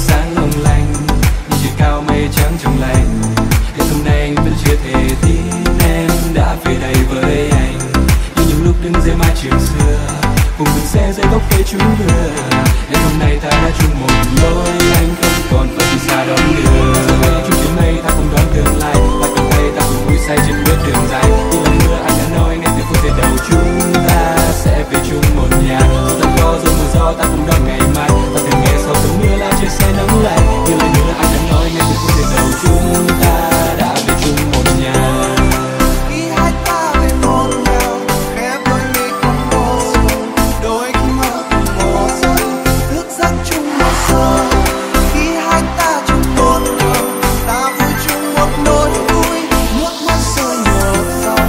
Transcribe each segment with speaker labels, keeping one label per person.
Speaker 1: sáng long lanh, nhưng trời cao mây trắng trong lành. Đến hôm nay anh vẫn chưa thể tin em đã về đây với anh. Như những lúc đứng dưới mái trường xưa, cùng từng xe dưới gốc cây chúng lừa. Đến hôm nay ta đã chung một lối, anh không còn phải đi xa đón đưa. Giờ đây chung trên mây ta cùng đón tương lai, ta cầm tay ta cùng vui say trên bước đường dài. Như lần nữa anh đã nói ngay từ phút giây đầu chúng ta sẽ về chung một nhà. Dù thật có dẫu mưa gió ta cùng đón ngày mai, ta từng nghe sau cơn mưa là trời sẽ nắng lạnh. Như lần nữa anh đã nói ngay từ phút giây đầu chúng ta đã về chung một nhà.
Speaker 2: Khi hai ta về một nhà, khép đôi mi cùng một giường, đôi khi mơ cùng một giấc, thức giấc chung một giờ. Khi hai ta chung một đường, ta vui chung một nỗi vui, nước mắt rơi một dòng.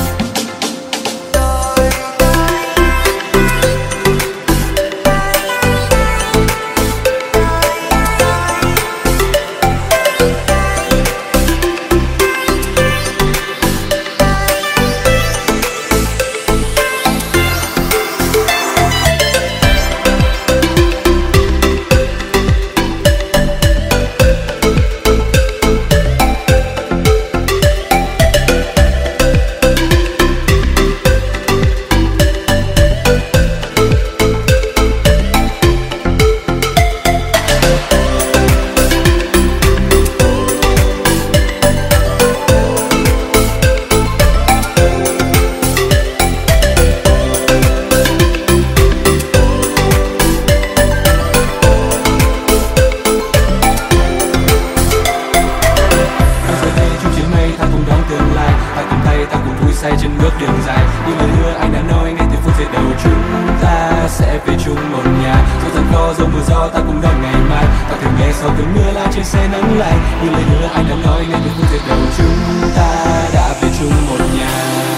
Speaker 1: Trên bước đường dài, nhưng lời hứa anh đã nói ngay từ phút giây đầu chúng ta sẽ về chung một nhà. Dù thật có dẫu mưa gió ta cùng đón ngày mai, ta thường nghe sau cơn mưa là trời sẽ nắng lạnh. Nhưng lời hứa anh đã nói ngay từ phút giây đầu chúng ta đã về chung một nhà.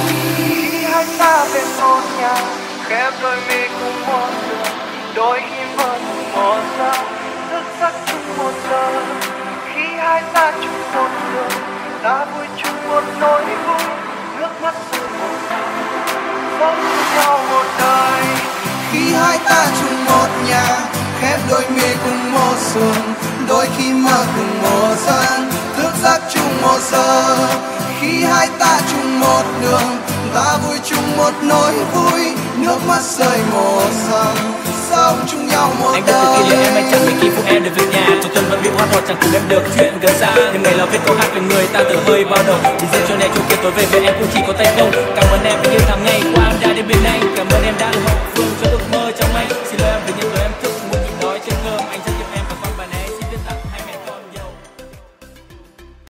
Speaker 2: Khi hai ta về một nhà, khép đôi mi cùng một giường, đôi khi mơ cùng một giấc, thức giấc chung một giờ. Khi hai ta chung một đường, ta vui chung một nỗi vui, nước mắt rơi một dòng, sống chung nhau một đời. Khi hai ta chung một nhà, khép đôi mi cùng một giường, đôi khi mơ cùng một giấc, thức giấc chung một giờ. Khi hai ta chung một đường, ta vui chung một nỗi vui, nước mắt rơi một dòng, sống chung nhau một
Speaker 3: anh
Speaker 2: đời.
Speaker 3: Anh biết em anh chẳng mấy khi phụ em được về nhà, trong tuần vẫn bị hoa hột chẳng cùng em được chuyện gần xa. Nhưng ngày là viết câu hát về người ta từ hơi bao đầu, thì riêng cho này chung kia tối về em cũng chỉ có tay không.